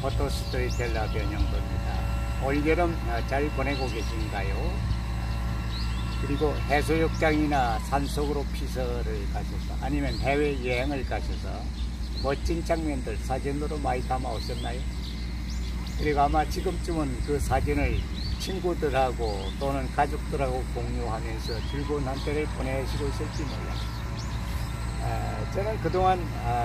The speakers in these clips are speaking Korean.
포토스토리텔러 변형도입니다. 올여름 잘 보내고 계신가요? 그리고 해수욕장이나 산속으로 피서를 가셔서 아니면 해외여행을 가셔서 멋진 장면들 사진으로 많이 담아오셨나요? 그리고 아마 지금쯤은 그 사진을 친구들하고 또는 가족들하고 공유하면서 즐거운 한때를 보내시고 있을지 몰라요. 저는 그동안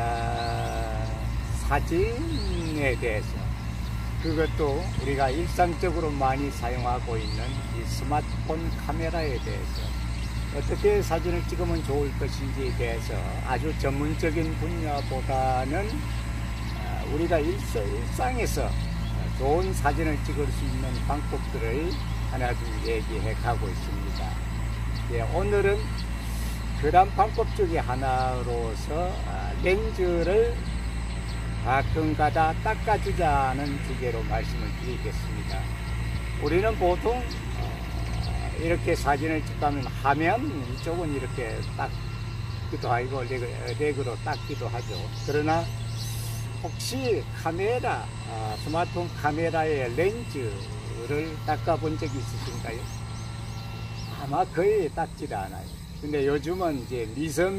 사진에 대해서, 그것도 우리가 일상적으로 많이 사용하고 있는 이 스마트폰 카메라에 대해서 어떻게 사진을 찍으면 좋을 것인지에 대해서 아주 전문적인 분야보다는 우리가 일상에서 좋은 사진을 찍을 수 있는 방법들을 하나둘 얘기해 가고 있습니다. 예, 오늘은 그런 방법 중에 하나로서 렌즈를 가끔가다 닦아주자는 주제로 말씀을 드리겠습니다. 우리는 보통 이렇게 사진을 찍다면 화면 이쪽은 이렇게 닦기도 하고 렉으로 닦기도 하죠. 그러나 혹시 카메라, 스마트폰 카메라의 렌즈를 닦아본 적이 있으신가요? 아마 거의 닦지를 않아요. 근데 요즘은 이제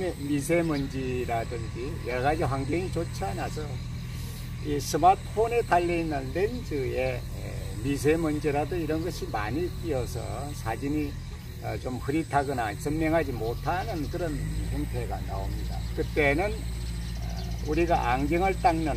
미세먼지라든지 여러 가지 환경이 좋지 않아서 이 스마트폰에 달려있는 렌즈에 미세먼지라도 이런 것이 많이 끼어서 사진이 좀 흐릿하거나 선명하지 못하는 그런 형태가 나옵니다. 그때는 우리가 안경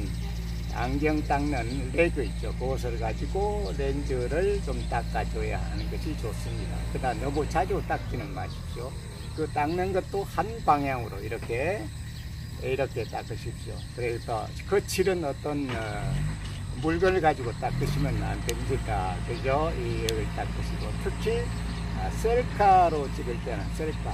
닦는 레그 있죠. 그것을 가지고 렌즈를 좀 닦아줘야 하는 것이 좋습니다. 그러나 너무 자주 닦지는 마십시오. 그 닦는 것도 한 방향으로 이렇게 닦으십시오. 그래서 거칠은 어떤 물건을 가지고 닦으시면 안 됩니다. 그죠? 이걸 닦으시고, 특히 셀카로 찍을 때는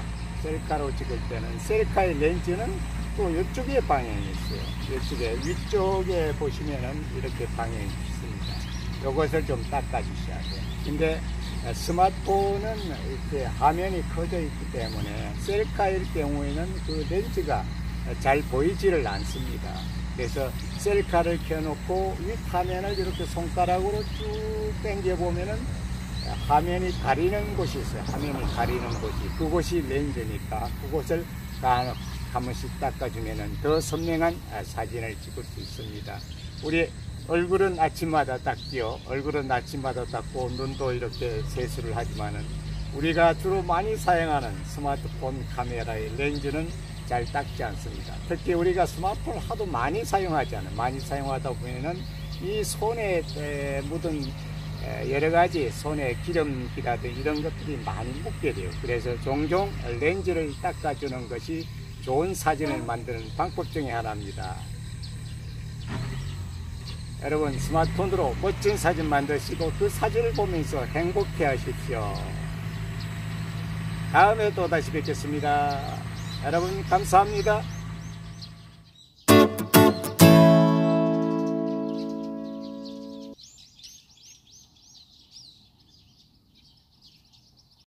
셀카의 렌즈는 또 이쪽에 방향이 있어요. 이쪽에 위쪽에 보시면은 이렇게 방향이 있습니다. 이것을 좀 닦아주셔야 돼요. 근데 스마트폰은 이렇게 화면이 커져 있기 때문에 셀카일 경우에는 그 렌즈가 잘 보이지를 않습니다. 그래서 셀카를 켜놓고 윗화면을 이렇게 손가락으로 쭉 당겨 보면은 화면이 가리는 곳이 있어요. 화면이 가리는 곳이, 그곳이 렌즈니까 그곳을 한 번씩 닦아주면은 더 선명한 사진을 찍을 수 있습니다. 우리 얼굴은 아침마다 닦지요. 얼굴은 아침마다 닦고 눈도 이렇게 세수를 하지만은 우리가 주로 많이 사용하는 스마트폰 카메라의 렌즈는 잘 닦지 않습니다. 특히 우리가 스마트폰을 하도 많이 사용하잖아요. 많이 사용하다 보면은 이 손에 묻은 여러 가지 손에 기름기라든지 이런 것들이 많이 묻게 돼요. 그래서 종종 렌즈를 닦아주는 것이 좋은 사진을 만드는 방법 중에 하나입니다. 여러분, 스마트폰으로 멋진 사진 만드시고 그 사진을 보면서 행복해 하십시오. 다음에 또 다시 뵙겠습니다. 여러분, 감사합니다.